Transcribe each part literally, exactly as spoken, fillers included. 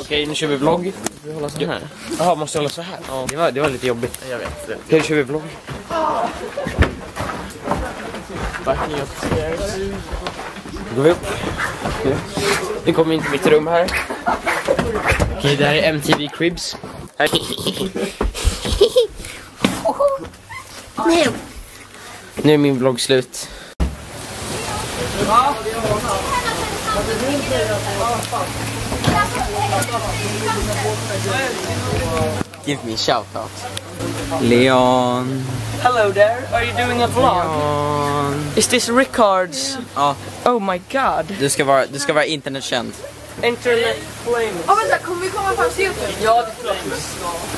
Okej, nu kör vi vlogg. Vi håller så här. Jaha, måste hålla så här? Ja. Det var, det var lite jobbigt. Jag vet det. Nu kör vi vlogg. Backing upstairs. Då går vi upp. Vi kommer in till mitt rum här. Okej, det här är M T V Cribs. Här. Nu är min vlogg slut. Give me a shout out. Leon. Hello there, are you doing a vlog? Leon. Is this Rickard's? Ja, Oh my god. du ska vara, du ska vara internetkänd. Internet flames. Ja, vänta, kommer vi komma fram till YouTube? Ja, det flames.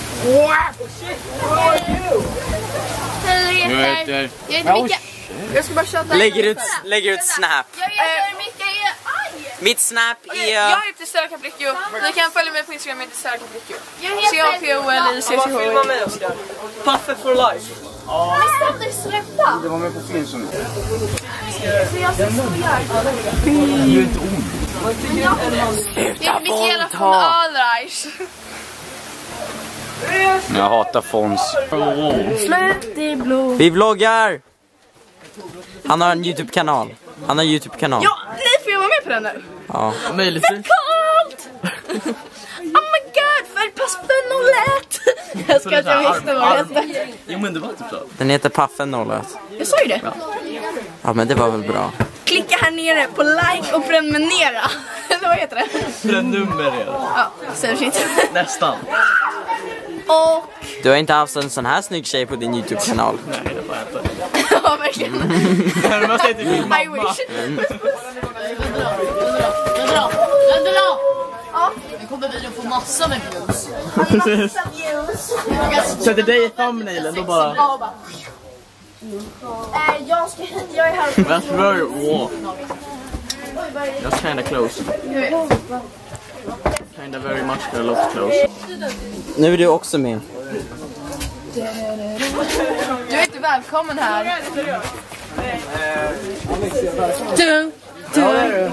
Hej, jag heter... Jag heter Micke. Jag ska bara köta... Lägger ut, lägger ut snap. Jag heter Micke. Aj! Mitt snap är... Jag heter Stella Capricchio. Ni kan följa mig på Instagram, jag heter Stella Capricchio. C A P O L I C C H. Filma mig, Oskar. Puffe for life. Men Sander, sluta! Det var med på film som... Så jag ser så jävla... Det är ju inte ont. Jag heter Mikaela från Allreich. Jag hatar Fons. Slut i blod. Vi vloggar! Han har en YouTube-kanal. Han har en YouTube-kanal. Ja, ni får ju vara med på den nu. Ja. Möjligtvis. Fett coolt! Oh my god, för pass fenolet! Jag ska att jag visste vad det hette. Jo, men det var typ så. Den heter Paffen noll ett. Jag sa ju det. Ja, men det var väl bra. Klicka här nere på like och prenumerera. Eller vad heter det? Prenumerera. Ja, så shit. Nästan. Och... Du har inte haft en sån här snygg tjej på din YouTube-kanal. Nej, det får jag inte. Ja, verkligen. Men man säger till min I mamma. wish. Nu kommer vi att få massa med views. Massa views. Sätter dig i thumbnailen, då bara... Eh, jag ska... Jag är här. That's very warm. That's kinda close. Kinda very much a lot close. Nu är du också med. Du är inte välkommen här. Du, du, du.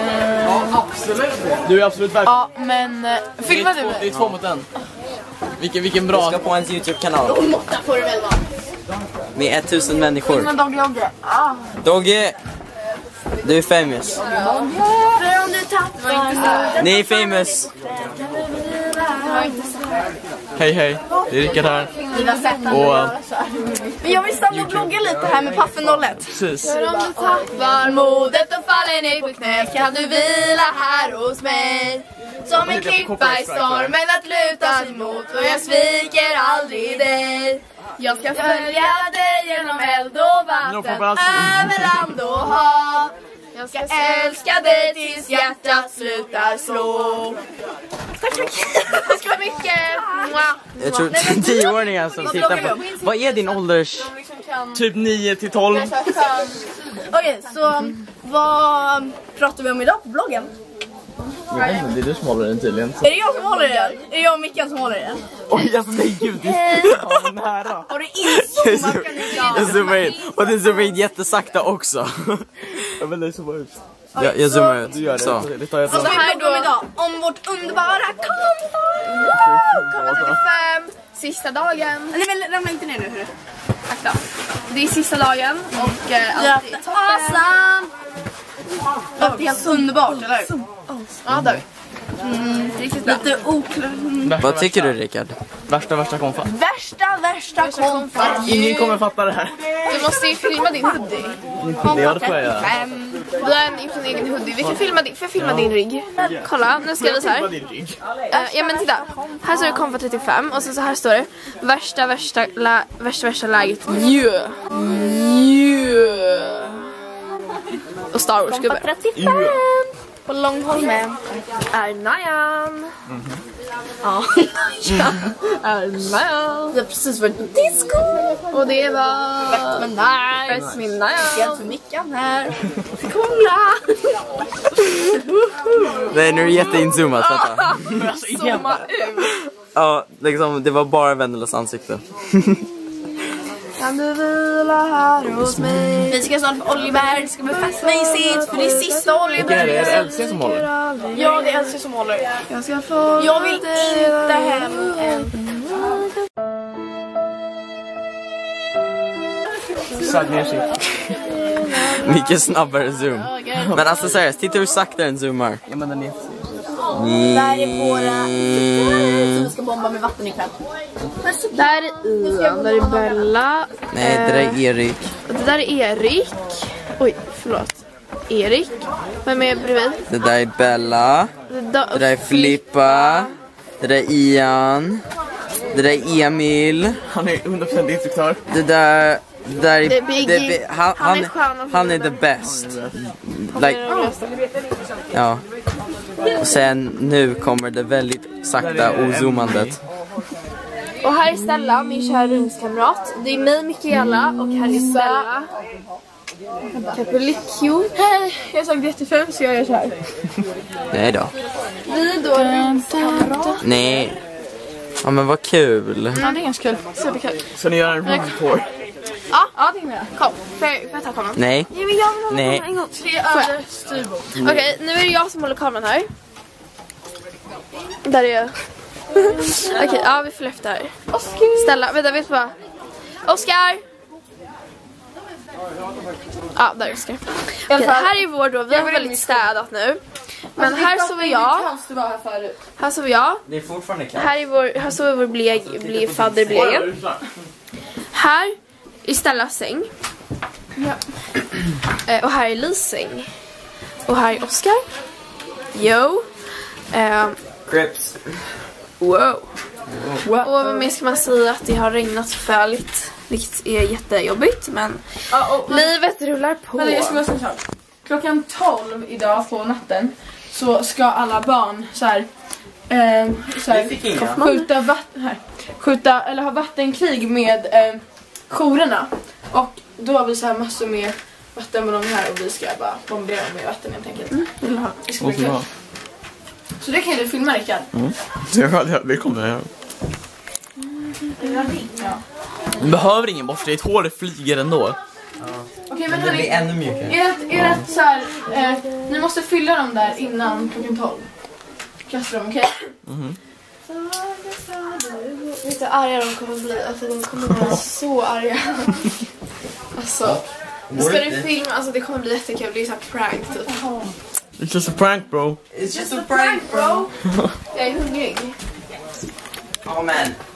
Du är absolut välkommen. Ja, men... eh, Filmar du Det är mig? två mot en. Vilken, vilken Du bra... ska på ens YouTube-kanal. Måtta får du väl vara. Med tusen människor. Men Dogge Dogge. Ah. Dogge! Du är famous. För om du tappar... Ni är famous. Hej hej, det är Rickard här. Och... Och... Men jag vill stanna och blogga lite här med Paffen noll ett. Precis. För om du tappar modet och faller ner på knä kan du vila här hos mig. Som en klippa i stormen att luta sig mot och jag sviker aldrig dig. Jag ska följa dig genom eld och vatten, över land och hav. Jag ska älska dig tills hjärtat slutar slå. Tack, tack. Tack så mycket. Jag tror tioåringar som tittar på. Vad är din ålders? Typ nio till tolv. Okej, så vad pratar vi om idag på bloggen? Jag vet inte, det är du som håller den tydligen. Är det jag som håller i den? Är det jag och Mickan som håller i den? Oj, alltså nej gud, det är nära. Har du inzoomat? Kan du Jag zoomar in. Och den zoomar in jättesakta också. Jag vill dig zooma ut. Jag, jag zoomar ut. Du gör det, Så. det tar jag Vad till. ska vi blogga om idag? Om vårt underbara comeback! Comeback trettiofem! Sista dagen. Nej men ramla inte ner nu hörru. Tack då. Det är sista dagen och eh, allt är toppen. Allt är helt underbart, eller hur? Ja, det är vi. Mm, riktigt bra. Lite oklart. Vad tycker du, Rickard? Värsta, värsta konfa. Värsta, värsta konfat. Ingen kommer fatta det här. Du måste ju filma din hoodie. Ja, det får jag göra. Du har en, gjort en egen hoodie. Vi kan filma din, får jag filma din rygg? Kolla, nu ska jag visa här. Uh, ja men titta, här står det Konfa trettiofem och så, så här står det värsta värsta la, värsta värsta läget yeah. Yeah. Och Star Wars gubbe. trettiofem på Långholmen är Nayan. Mm-hmm. Ja, Nayan är Nayan. Det har precis varit på disco och det var fett med Nayan. Fett med Nayan. Jag för Mickan här. Kolla. Nej, nu är det jätteinzoomat, vänta. Zooma ut. Ja, liksom, det var bara Vendelas ansikte. kan du vila här hos mig. Vi ska snart på Oliver, det ska bli fett mysigt för det är sista Oliver. Är det Elsie som håller? Ja, det är Elsie som håller. Jag ska få Jag vill inte hem än. Sad ner sig. Mycket snabbare zoom. Men alltså seriöst, titta hur sakta den zoomar. Ja, men den är Där är våra som ska bomba med vatten ikväll. Där är Ian, där är Bella. Nej, det där är Erik. Det där är Erik. Oj, förlåt. Erik. Vem är bredvid? Det där är Bella. Det där, Det där är Filippa. Det där är Ian. Det där är Emil. Han är hundra procent instruktör. Det där... Det där är... Det är Biggie. det är- han, Han är han, skön. han är the best. Like, ja. Och sen nu kommer det väldigt sakta ozoomandet. Och här är Stella, min kära rumskamrat. Det är mig, Mikaela, och här är Stella. Capolicchio. Jag såg jättefint så jag gör så här. Nej då. Vi är då rumskamrat. Nej. Ja men vad kul. Ja, det är ganska kul. Superkul. Så ni gör en room tour. Ja, ja, det kan jag. Kom, får jag, får jag ta kameran? Nej. Ja, men jag vill ha Nej. kameran en gång. Tre över styrbord. Okej, nu är det jag som håller kameran här. Där är jag. Okej, ja vi får efter här. Stella, vänta, vet du vad? Oskar! Ja, där är Oskar. Okej, här är vår då, vi har väldigt städat nu. Men här sover jag. Här sover jag. Det är fortfarande kallt. Här är vår, här sover vår bleg, bleg, fadderblegen. Här är Stellas säng. Ja. Eh, och här är Lis säng. Och här är Oskar. Jo. Eh, Crips. wow. wow. Och vad mer ska man säga, att det har regnat förfärligt. Vilket är jättejobbigt, men Ja, och, livet rullar på. Vänta, jag ska bara säga så här. Klockan tolv idag på natten så ska alla barn så här, eh, så här skjuta vatten här. Skjuta eller ha vattenkrig med eh, jourerna. Och då har vi så här massor med vattenballonger här och vi ska bara bombera med vatten helt enkelt. Mm. Det ska bli kul. Så det kan du filma, Rickard. Mm. Ja, det kommer jag göra. Ja. Du behöver ingen borste, ditt hår flyger ändå. Okej, men Det blir hörni, ännu mjukare. är det, är det så här, eh, ni måste fylla dem där innan klockan tolv. Kasta dem, okej? Mhm. Vet du hur arga de kommer bli? Alltså de kommer vara så arga. Alltså, nu ska du filma, alltså det kommer bli jättekul. Det är så här prank typ. It's just a prank, bro. It's just a prank, bro. Jag är hungrig. Oh man.